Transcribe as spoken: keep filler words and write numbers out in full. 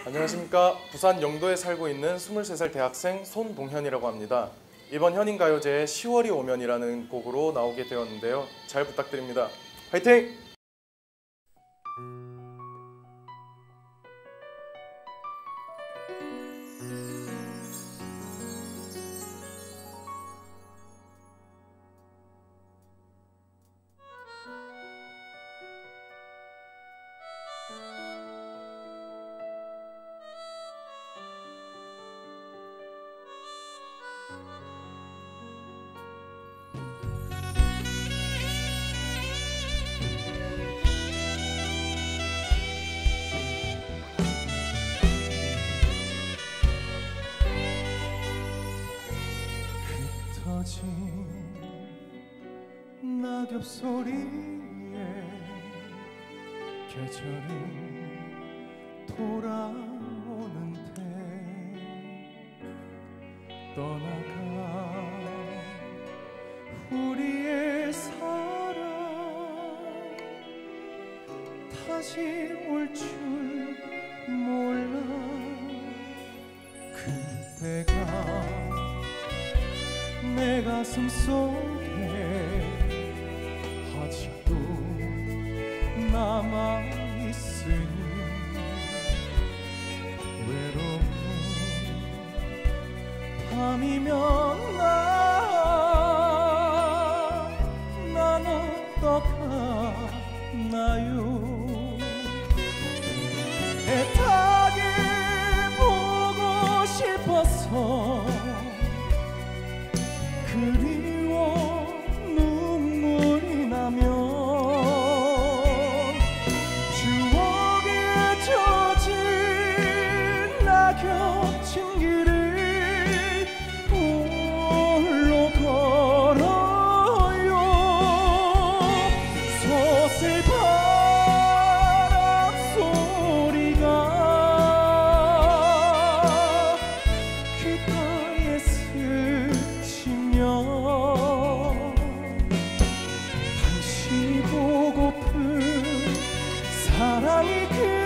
안녕하십니까. 부산 영도에 살고 있는 스물세 살 대학생 손동현이라고 합니다. 이번 현인가요제에 시월이 오면이라는 곡으로 나오게 되었는데요. 잘 부탁드립니다. 화이팅! 낙엽 소리에 계절이 돌아오는데 떠나가 우리의 사랑 다시 올 줄 몰라. 그때가 내 가슴 속에 아직도 남아있으니 외로운 밤이면 나, 난 어떡하나요. 애타게 보고 싶어서 그리워 눈물이 나면 추억에 젖은 낙엽 층길을 홀로 걸어요. 소슬 바람 소리가 귓가에 스치며 당신이 보고픈 사랑이 그